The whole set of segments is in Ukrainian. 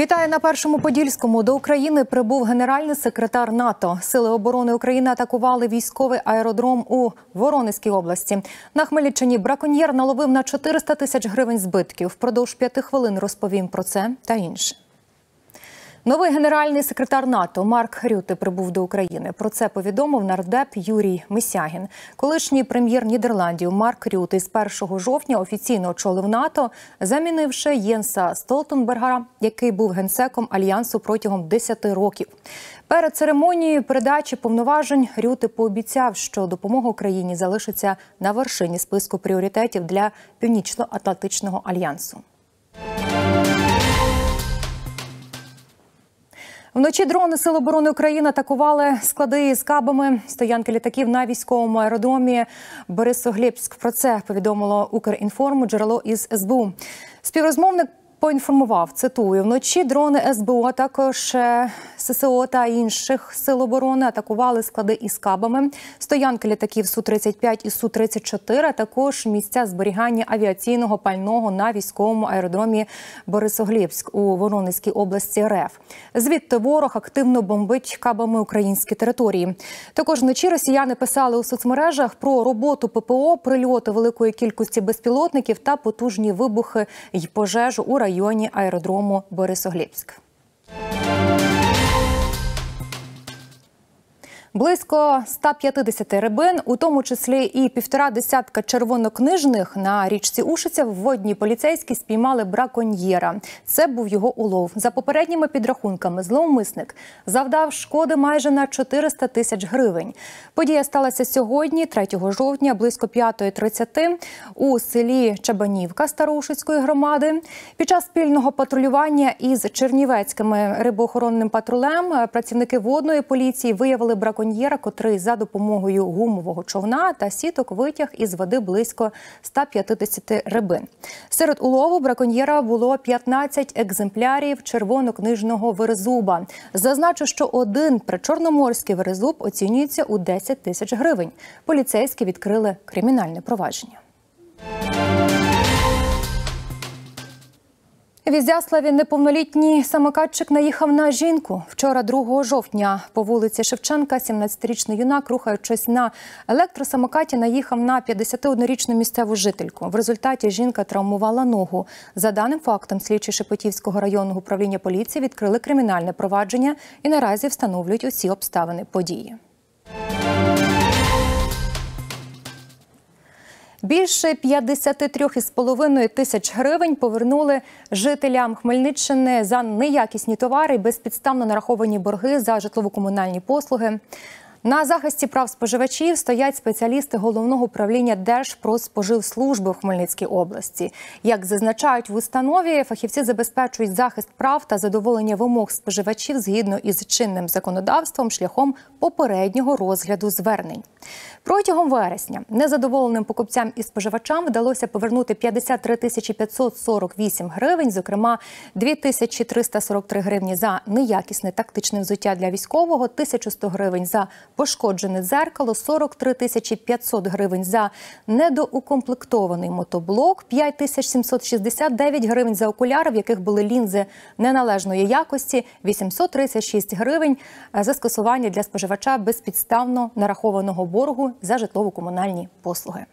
Вітаю на Першому Подільському. До України прибув генеральний секретар НАТО. Сили оборони України атакували військовий аеродром у Воронезькій області. На Хмельниччині браконьєр наловив на 400 тисяч гривень збитків. Впродовж 5 хвилин розповім про це та інше. Новий генеральний секретар НАТО Марк Рютте прибув до України. Про це повідомив нардеп Юрій Мисягін. Колишній прем'єр Нідерландів Марк Рютте з 1 жовтня офіційно очолив НАТО, замінивши Єнса Столтенберга, який був генсеком Альянсу протягом 10 років. Перед церемонією передачі повноважень Рютте пообіцяв, що допомога Україні залишиться на вершині списку пріоритетів для Північно-Атлантичного альянсу. Вночі дрони Сил оборони України атакували склади з кабами, стоянки літаків на військовому аеродромі Борисоглебськ. Про це повідомило Укрінформ джерело із СБУ. Співрозмовник поінформував, цитую, вночі дрони СБУ, а також ССО та інших сил оборони атакували склади із кабами, стоянки літаків Су-35 і Су-34, а також місця зберігання авіаційного пального на військовому аеродромі Борисоглебськ у Воронезькій області РФ. Звідти ворог активно бомбить кабами українські території. Також вночі росіяни писали у соцмережах про роботу ППО, прильоти великої кількості безпілотників та потужні вибухи й пожежу у районі аеродрому Борисоглебськ. Близько 150 рибин, у тому числі і 1,5 десятка червонокнижних, на річці Ушиця водні поліцейські спіймали браконьєра. Це був його улов. За попередніми підрахунками, зловмисник завдав шкоди майже на 400 тисяч гривень. Подія сталася сьогодні, 3 жовтня, близько 5:30 у селі Чабанівка Староушицької громади. Під час спільного патрулювання із Чернівецьким рибоохоронним патрулем працівники водної поліції виявили браконьєра, котрий за допомогою гумового човна та сіток витяг із води близько 150 рибин. Серед улову браконьєра було 15 екземплярів червонокнижного верезуба. Зазначу, що один причорноморський верезуб оцінюється у 10 тисяч гривень. Поліцейські відкрили кримінальне провадження. В Ізяславі неповнолітній самокатчик наїхав на жінку. Вчора, 2 жовтня, по вулиці Шевченка 17-річний юнак, рухаючись на електросамокаті, наїхав на 51-річну місцеву жительку. В результаті жінка травмувала ногу. За даним фактом, слідчі Шепетівського районного управління поліції відкрили кримінальне провадження і наразі встановлюють усі обставини події. Більше 53,5 тисяч гривень повернули жителям Хмельниччини за неякісні товари і безпідставно нараховані борги за житлово-комунальні послуги. На захисті прав споживачів стоять спеціалісти Головного управління Держпродспоживслужби в Хмельницькій області. Як зазначають в установі, фахівці забезпечують захист прав та задоволення вимог споживачів згідно із чинним законодавством шляхом попереднього розгляду звернень. Протягом вересня незадоволеним покупцям і споживачам вдалося повернути 53 548 гривень, зокрема 2343 гривні за неякісне тактичне взуття для військового, 1100 гривень за пошкоджене дзеркало, 43 500 гривень за недоукомплектований мотоблок, 5769 гривень за окуляри, в яких були лінзи неналежної якості, 836 гривень за скасування для споживача безпідставно нарахованого боргу за житлово-комунальні послуги.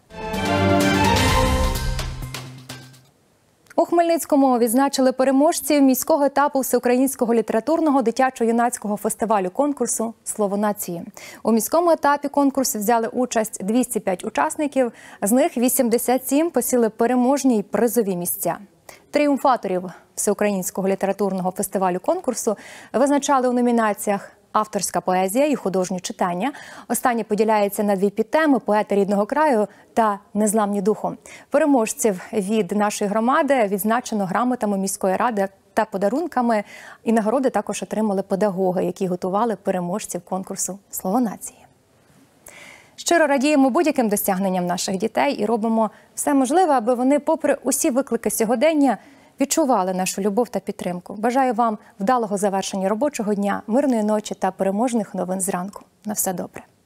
У Хмельницькому відзначили переможців міського етапу Всеукраїнського літературного дитячо-юнацького фестивалю-конкурсу «Слово нації». У міському етапі конкурсу взяли участь 205 учасників, з них 87 посіли переможні й призові місця. Тріумфаторів Всеукраїнського літературного фестивалю-конкурсу визначали у номінаціях «Авторська поезія» і «Художнє читання». Останнє поділяється на 2 підтеми – «Поети рідного краю» та «Незламні духом». Переможців від нашої громади відзначено грамотами міської ради та подарунками. І нагороди також отримали педагоги, які готували переможців конкурсу «Слово нації». Щиро радіємо будь-яким досягненням наших дітей і робимо все можливе, аби вони, попри усі виклики сьогодення, відчували нашу любов та підтримку. Бажаю вам вдалого завершення робочого дня, мирної ночі та переможних новин зранку. На все добре.